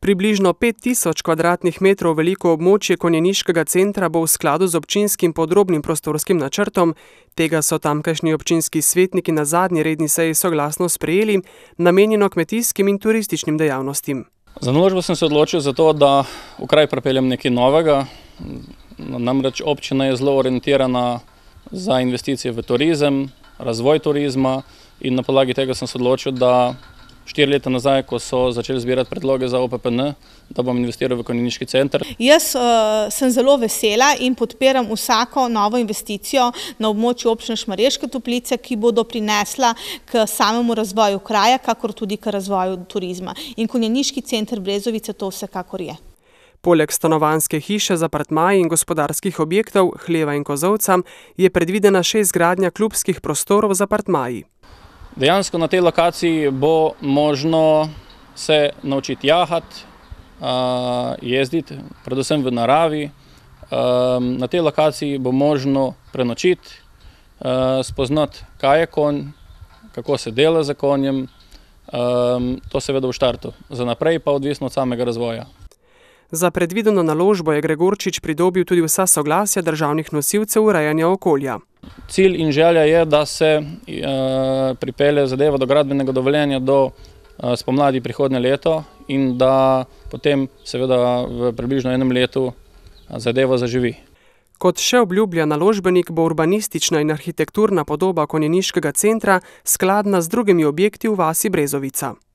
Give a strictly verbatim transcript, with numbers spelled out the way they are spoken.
Približno pet tisoč kvadratnih metrov veliko območje konjeniškega centra bo v skladu z občinskim podrobnim prostorskim načrtom, tega so tamkajšnji občinski svetniki na zadnji redni seji soglasno sprejeli, namenjeno kmetijskim in turističnim dejavnostim. Za naložbo sem se odločil zato, da v kraj pripeljem nekaj novega. Namreč občina je zelo orientirana za investicije v turizem, razvoj turizma in na podlagi tega sem se odločil, da štiri leta nazaj, ko so začeli zbirati predloge za O P P N, da bom investiral v konjeniški center. Jaz uh, sem zelo vesela in podpiram vsako novo investicijo na območju občine Šmarješke Toplice, ki bo doprinesla k samemu razvoju kraja, kakor tudi k razvoju turizma. In konjeniški center Brezovice to vsekakor je. Poleg stanovanjske hiše z apartmaji in gospodarskih objektov, hleva in kozolca, je predvidena še izgradnja klubskih prostorov z apartmaji. Dejansko na tej lokaciji bo možno se naučiti jahati, jezditi, predvsem v naravi. Na tej lokaciji bo možno prenočiti, spoznati, kaj je konj, kako se dela za konjem. To seveda v štartu. Za naprej pa odvisno od samega razvoja. Za predvideno naložbo je Gregorčič pridobil tudi vsa soglasja državnih nosilcev urejanja okolja. Cilj in želja je, da se pripelje zadeva do gradbenega dovoljenja do spomladi prihodnje leto in da potem seveda v približno enem letu zadeva zaživi. Kot še obljublja naložbenik, bo urbanistična in arhitekturna podoba konjeniškega centra skladna z drugimi objekti v vasi Brezovica.